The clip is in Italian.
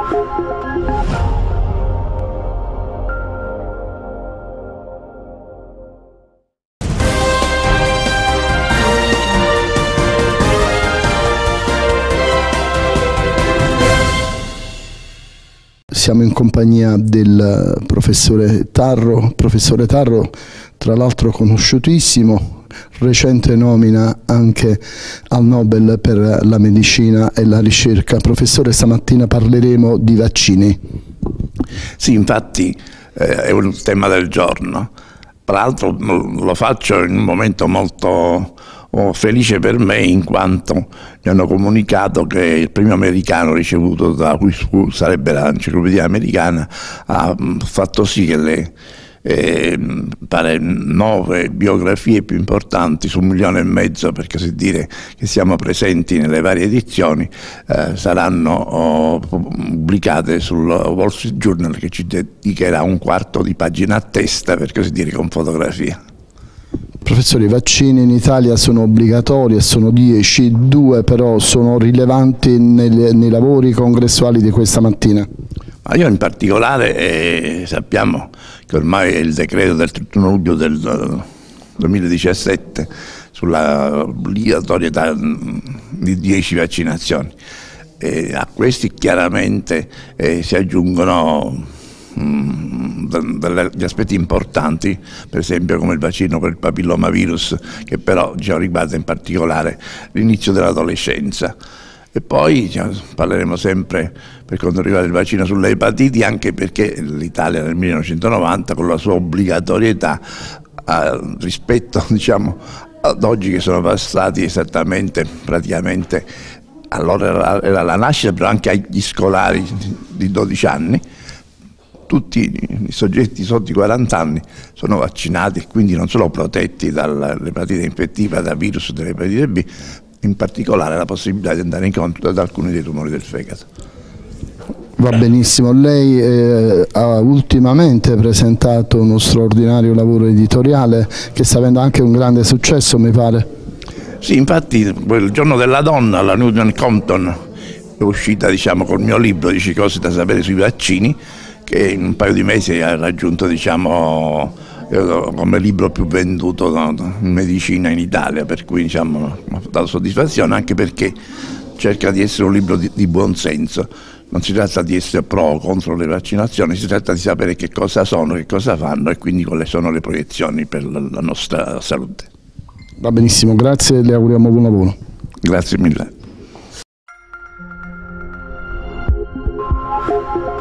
Siamo in compagnia del professore Tarro, tra l'altro conosciutissimo, recente nomina anche al Nobel per la medicina e la ricerca. Professore, stamattina parleremo di vaccini. Sì, infatti è un tema del giorno. Tra l'altro lo faccio in un momento molto felice per me, in quanto mi hanno comunicato che il premio americano ricevuto da cui sarebbe l'Enciclopedia Americana ha fatto sì che le pare 9 biografie più importanti su 1,5 milioni, per così dire, che siamo presenti nelle varie edizioni, saranno pubblicate sul Wall Street Journal, che ci dedicherà un quarto di pagina a testa, per così dire, con fotografia. Professore, i vaccini in Italia sono obbligatori e sono 10, 2 però sono rilevanti nei lavori congressuali di questa mattina. Ma io in particolare sappiamo che ormai è il decreto del 31 luglio del 2017 sulla obbligatorietà di 10 vaccinazioni. A questi chiaramente si aggiungono degli aspetti importanti, per esempio come il vaccino per il papillomavirus, che però riguarda in particolare l'inizio dell'adolescenza. E poi parleremo sempre per quanto riguarda il vaccino sulle epatiti, anche perché l'Italia nel 1990, con la sua obbligatorietà, rispetto ad oggi, che sono passati esattamente, praticamente, allora era la nascita, però anche agli scolari di 12 anni, tutti i soggetti sotto i 40 anni sono vaccinati e quindi non sono protetti dall'epatite infettiva, dal virus dell'epatite B, in particolare la possibilità di andare incontro ad alcuni dei tumori del fegato. Va benissimo, lei ha ultimamente presentato uno straordinario lavoro editoriale che sta avendo anche un grande successo, mi pare. Sì, infatti il giorno della donna alla Newton Compton è uscita col mio libro 10 cose da sapere sui vaccini, che in un paio di mesi ha raggiunto come libro più venduto in medicina in Italia, per cui mi ha dato soddisfazione, anche perché cerca di essere un libro di buon senso. Non si tratta di essere pro o contro le vaccinazioni, si tratta di sapere che cosa sono, che cosa fanno e quindi quali sono le proiezioni per la nostra salute. Va benissimo, grazie e le auguriamo buon lavoro. Grazie mille.